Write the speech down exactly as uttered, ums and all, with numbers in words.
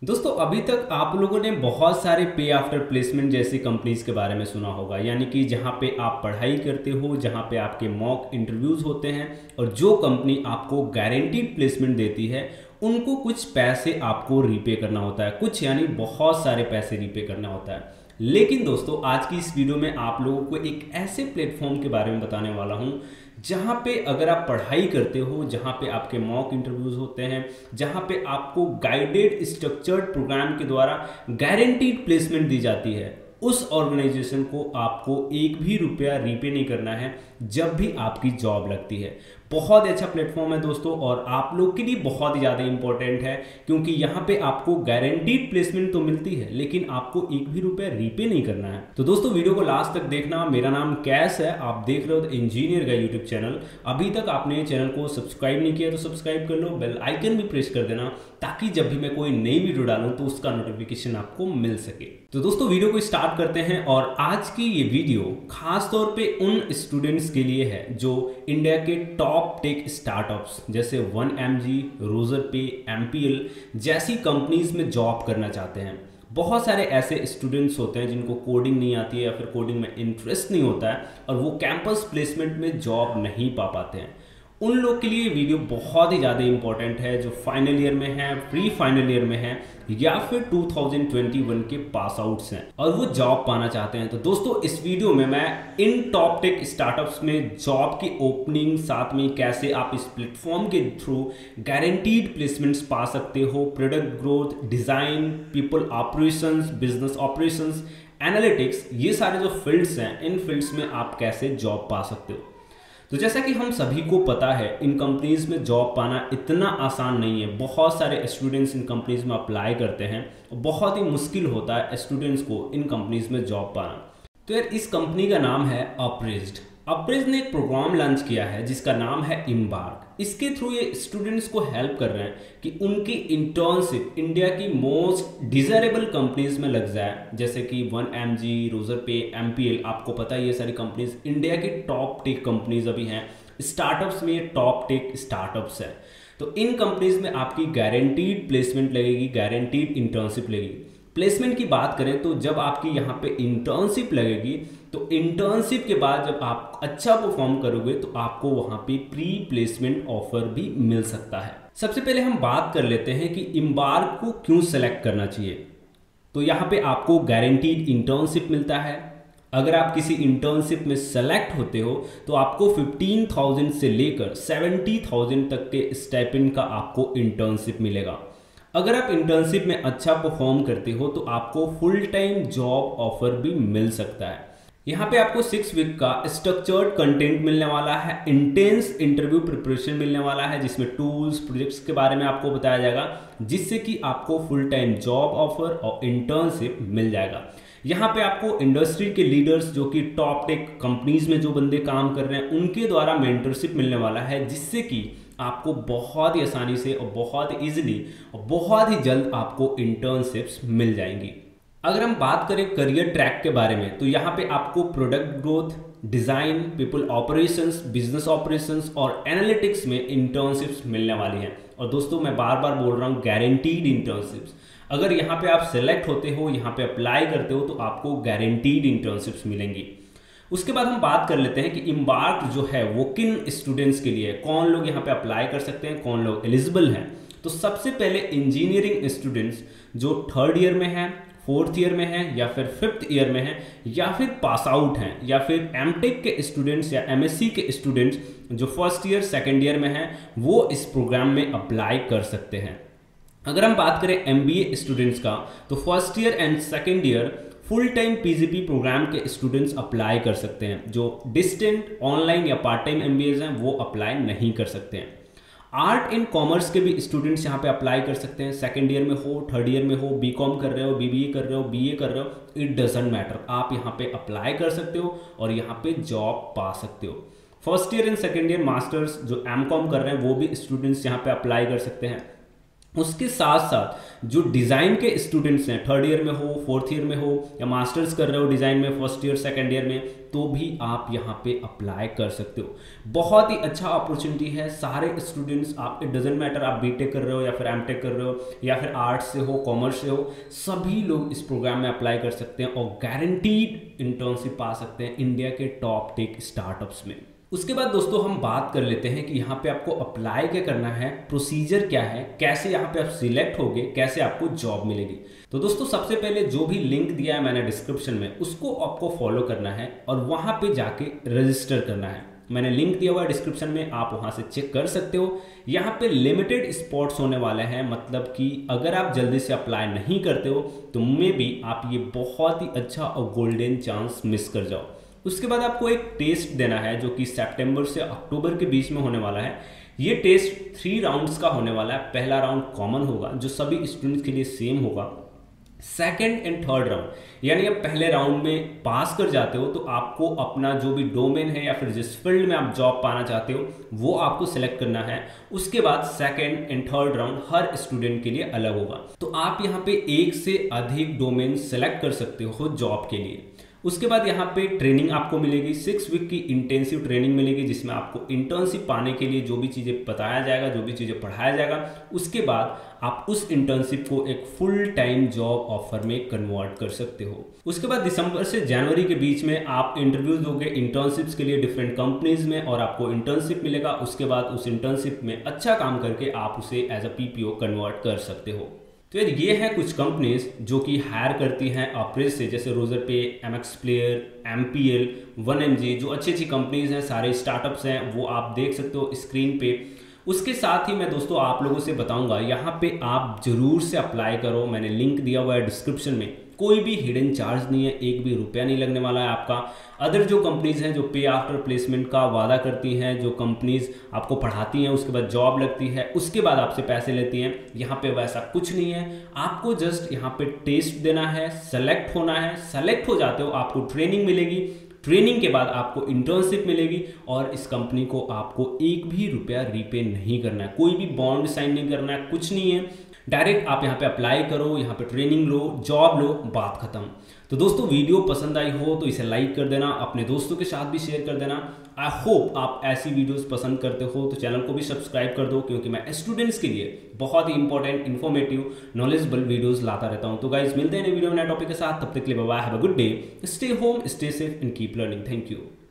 दोस्तों अभी तक आप लोगों ने बहुत सारे पे आफ्टर प्लेसमेंट जैसी कंपनीज के बारे में सुना होगा, यानी कि जहां पे आप पढ़ाई करते हो, जहां पे आपके मॉक इंटरव्यूज होते हैं और जो कंपनी आपको गारंटीड प्लेसमेंट देती है उनको कुछ पैसे आपको रीपे करना होता है, कुछ यानी बहुत सारे पैसे रीपे करना होता है। लेकिन दोस्तों आज की इस वीडियो में आप लोगों को एक ऐसे प्लेटफॉर्म के बारे में बताने वाला हूं जहां पे अगर आप पढ़ाई करते हो, जहां पे आपके मॉक इंटरव्यूज होते हैं, जहां पे आपको गाइडेड स्ट्रक्चर्ड प्रोग्राम के द्वारा गारंटीड प्लेसमेंट दी जाती है, उस ऑर्गेनाइजेशन को आपको एक भी रुपया रीपे नहीं करना है जब भी आपकी जॉब लगती है। बहुत अच्छा प्लेटफॉर्म है दोस्तों और आप लोग के लिए बहुत ही ज़्यादा इंपॉर्टेंट है, क्योंकि यहाँ पे आपको गारंटीड प्लेसमेंट तो मिलती है लेकिन आपको एक भी रुपया रीपे नहीं करना है। तो दोस्तों वीडियो को लास्ट तक देखना। मेरा नाम कैस है, आप देख रहे हो द इंजीनियर का यूट्यूब चैनल। अभी तक आपने चैनल को सब्सक्राइब नहीं किया तो सब्सक्राइब कर लो, बेल आइकन भी प्रेस कर देना ताकि जब भी मैं कोई नई वीडियो डालूं तो उसका नोटिफिकेशन आपको मिल सके। तो दोस्तों वीडियो को स्टार्ट करते हैं और आज की ये वीडियो खास तौर पे उन स्टूडेंट्स के लिए है जो इंडिया के टॉप टेक स्टार्टअप्स जैसे one M G, Razorpay, M P L जैसी कंपनीज में जॉब करना चाहते हैं। बहुत सारे ऐसे स्टूडेंट्स होते हैं जिनको कोडिंग नहीं आती है या फिर कोडिंग में इंटरेस्ट नहीं होता है और वो कैंपस प्लेसमेंट में जॉब नहीं पा पाते हैं। उन लोग के लिए वीडियो बहुत ही ज़्यादा इंपॉर्टेंट है जो फाइनल ईयर में है, प्री फाइनल ईयर में है या फिर दो हज़ार इक्कीस के पास आउट्स हैं और वो जॉब पाना चाहते हैं। तो दोस्तों इस वीडियो में मैं इन टॉप टेक स्टार्टअप्स में जॉब की ओपनिंग, साथ में कैसे आप इस प्लेटफॉर्म के थ्रू गारंटीड प्लेसमेंट्स पा सकते हो, product growth, design, people operations, business operations, analytics, ये सारे जो फील्ड्स हैं इन फील्ड्स में आप कैसे जॉब पा सकते हो। तो जैसा कि हम सभी को पता है इन कंपनीज में जॉब पाना इतना आसान नहीं है। बहुत सारे स्टूडेंट्स इन कंपनीज में अप्लाई करते हैं और बहुत ही मुश्किल होता है स्टूडेंट्स को इन कंपनीज में जॉब पाना। तो यार इस कंपनी का नाम है अप्रेज्ड। अप्रेज्ड ने एक प्रोग्राम लॉन्च किया है जिसका नाम है एम्बार्क। इसके थ्रू ये स्टूडेंट्स को हेल्प कर रहे हैं कि उनकी इंटर्नशिप इंडिया की मोस्ट डिजायरेबल कंपनीज में लग जाए, जैसे कि one M G, Razorpay, M P L. आपको पता है ये सारी कंपनीज इंडिया की टॉप टेक कंपनीज अभी हैं। स्टार्टअप्स में ये टॉप टेक स्टार्टअप्स है। तो इन कंपनीज में आपकी गारंटीड प्लेसमेंट लगेगी, गारंटीड इंटर्नशिप लगेगी। प्लेसमेंट की बात करें तो जब आपकी यहाँ पे इंटर्नशिप लगेगी तो इंटर्नशिप के बाद जब आप अच्छा परफॉर्म करोगे तो आपको वहाँ पे प्री प्लेसमेंट ऑफर भी मिल सकता है। सबसे पहले हम बात कर लेते हैं कि एम्बार्क को क्यों सेलेक्ट करना चाहिए। तो यहाँ पे आपको गारंटीड इंटर्नशिप मिलता है। अगर आप किसी इंटर्नशिप में सेलेक्ट होते हो तो आपको पंद्रह हज़ार से लेकर सत्तर हज़ार तक के स्टाइपेंड का आपको इंटर्नशिप मिलेगा। अगर आप इंटर्नशिप में अच्छा परफॉर्म करते हो तो आपको फुल टाइम जॉब ऑफर भी मिल सकता है। यहाँ पे आपको सिक्स वीक का स्ट्रक्चर्ड कंटेंट मिलने वाला है, इंटेंस इंटरव्यू प्रिपरेशन मिलने वाला है जिसमें टूल्स, प्रोजेक्ट्स के बारे में आपको बताया जाएगा, जिससे कि आपको फुल टाइम जॉब ऑफर और इंटर्नशिप मिल जाएगा। यहाँ पे आपको इंडस्ट्री के लीडर्स जो कि टॉप टेक कंपनीज में जो बंदे काम कर रहे हैं उनके द्वारा मेंटरशिप मिलने वाला है, जिससे कि आपको बहुत ही आसानी से और बहुत ही इजीली और बहुत ही जल्द आपको इंटर्नशिप्स मिल जाएंगी। अगर हम बात करें करियर ट्रैक के बारे में तो यहाँ पे आपको product growth, design, people operations, business operations और एनालिटिक्स में इंटर्नशिप्स मिलने वाली हैं। और दोस्तों मैं बार बार बोल रहा हूँ गारंटीड इंटर्नशिप्स। अगर यहाँ पे आप सेलेक्ट होते हो, यहाँ पे अप्लाई करते हो तो आपको गारंटीड इंटर्नशिप्स मिलेंगी। उसके बाद हम बात कर लेते हैं कि एम्बार्क जो है वो किन स्टूडेंट्स के लिए है, कौन लोग यहाँ पे अप्लाई कर सकते हैं, कौन लोग एलिजिबल हैं। तो सबसे पहले इंजीनियरिंग स्टूडेंट्स जो थर्ड ईयर में हैं, फोर्थ ईयर में हैं या फिर फिफ्थ ईयर में हैं या फिर पास आउट हैं, या फिर एमटेक के स्टूडेंट्स या एमएससी के स्टूडेंट्स जो फर्स्ट ईयर सेकेंड ईयर में हैं, वो इस प्रोग्राम में अप्लाई कर सकते हैं। अगर हम बात करें एमबीए स्टूडेंट्स का तो first year and second year full time PGP programme के स्टूडेंट्स अप्लाई कर सकते हैं। जो डिस्टेंट, ऑनलाइन या पार्ट टाइम एमबीएज हैं वो अप्लाई नहीं कर सकते हैं। आर्ट एंड कॉमर्स के भी स्टूडेंट्स यहाँ पे अप्लाई कर सकते हैं। सेकंड ईयर में हो, थर्ड ईयर में हो, बीकॉम कर रहे हो, बीबीए कर रहे हो, बीए कर रहे हो, इट डजंट मैटर, आप यहाँ पे अप्लाई कर सकते हो और यहाँ पे जॉब पा सकते हो। First year and second year masters जो एम कॉम कर रहे हैं वो भी स्टूडेंट्स यहाँ पे अप्लाई कर सकते हैं। उसके साथ साथ जो डिज़ाइन के स्टूडेंट्स हैं, थर्ड ईयर में हो, फोर्थ ईयर में हो, या मास्टर्स कर रहे हो डिज़ाइन में फर्स्ट ईयर सेकंड ईयर में, तो भी आप यहाँ पे अप्लाई कर सकते हो। बहुत ही अच्छा अपॉर्चुनिटी है। सारे स्टूडेंट्स, आप इट डजेंट मैटर आप बीटेक कर रहे हो या फिर एमटेक कर रहे हो या फिर आर्ट्स से हो, कॉमर्स से हो, सभी लोग इस प्रोग्राम में अप्लाई कर सकते हैं और गारंटीड इंटर्नशिप पा सकते हैं इंडिया के टॉप टेक स्टार्टअप्स में। उसके बाद दोस्तों हम बात कर लेते हैं कि यहाँ पे आपको अप्लाई क्या करना है, प्रोसीजर क्या है, कैसे यहाँ पे आप सिलेक्ट होगे, कैसे आपको जॉब मिलेगी। तो दोस्तों सबसे पहले जो भी लिंक दिया है मैंने डिस्क्रिप्शन में, उसको आपको फॉलो करना है और वहाँ पे जाके रजिस्टर करना है। मैंने लिंक दिया हुआ है डिस्क्रिप्शन में, आप वहाँ से चेक कर सकते हो। यहाँ पे लिमिटेड स्पॉट्स होने वाले हैं, मतलब कि अगर आप जल्दी से अप्लाई नहीं करते हो तो मे भी आप ये बहुत ही अच्छा और गोल्डन चांस मिस कर जाओ। उसके बाद आपको एक टेस्ट देना है जो कि सितंबर से अक्टूबर के बीच में होने वाला है। ये टेस्ट थ्री राउंड्स का होने वाला है। पहला राउंड कॉमन होगा जो सभी स्टूडेंट्स के लिए सेम होगा। सेकेंड एंड थर्ड राउंड, यानी आप पहले राउंड में पास कर जाते हो तो आपको अपना जो भी डोमेन है या फिर जिस फील्ड में आप जॉब पाना चाहते हो वो आपको सिलेक्ट करना है। उसके बाद सेकेंड एंड थर्ड राउंड हर स्टूडेंट के लिए अलग होगा। तो आप यहाँ पे एक से अधिक डोमेन सेलेक्ट कर सकते हो जॉब के लिए। उसके बाद यहाँ पे ट्रेनिंग आपको मिलेगी, सिक्स वीक की इंटेंसिव ट्रेनिंग मिलेगी जिसमें आपको इंटर्नशिप पाने के लिए जो भी चीज़ें बताया जाएगा, जो भी चीज़ें पढ़ाया जाएगा, उसके बाद आप उस इंटर्नशिप को एक फुल टाइम जॉब ऑफर में कन्वर्ट कर सकते हो। उसके बाद दिसंबर से जनवरी के बीच में आप इंटरव्यूज दोगे इंटर्नशिप्स के लिए डिफरेंट कंपनीज में और आपको इंटर्नशिप मिलेगा। उसके बाद उस इंटर्नशिप में अच्छा काम करके आप उसे एज अ पीपीओ कन्वर्ट कर सकते हो। तो यार ये है कुछ कंपनीज जो कि हायर करती हैं अप्रेस से, जैसे Razorpay, MX player, MPL, one MG, जो अच्छी अच्छी कंपनीज हैं, सारे स्टार्टअप्स हैं, वो आप देख सकते हो स्क्रीन पे। उसके साथ ही मैं दोस्तों आप लोगों से बताऊंगा यहाँ पे आप जरूर से अप्लाई करो। मैंने लिंक दिया हुआ है डिस्क्रिप्शन में। कोई भी हिडन चार्ज नहीं है, एक भी रुपया नहीं लगने वाला है आपका। अदर जो कंपनीज हैं जो पे आफ्टर प्लेसमेंट का वादा करती हैं, जो कंपनीज आपको पढ़ाती हैं, उसके बाद जॉब लगती है, उसके बाद आपसे पैसे लेती हैं, यहाँ पे वैसा कुछ नहीं है। आपको जस्ट यहाँ पे टेस्ट देना है, सेलेक्ट होना है। सेलेक्ट हो जाते हो आपको ट्रेनिंग मिलेगी, ट्रेनिंग के बाद आपको इंटर्नशिप मिलेगी और इस कंपनी को आपको एक भी रुपया रीपे नहीं करना है, कोई भी बॉन्ड साइन नहीं करना है, कुछ नहीं है। डायरेक्ट आप यहाँ पे अप्लाई करो, यहाँ पे ट्रेनिंग लो, जॉब लो, बात खत्म। तो दोस्तों वीडियो पसंद आई हो तो इसे लाइक कर देना, अपने दोस्तों के साथ भी शेयर कर देना। आई होप आप ऐसी वीडियोस पसंद करते हो तो चैनल को भी सब्सक्राइब कर दो, क्योंकि मैं स्टूडेंट्स के लिए बहुत ही इंपॉर्टेंट, इन्फॉर्मेटिव, नॉलेजेबल वीडियोस लाता रहता हूं। तो गाइज मिलते हैं नए वीडियो में नए टॉपिक के साथ, तब तक के लिए bye bye, have a good day, stay home, stay safe and keep learning. Thank you.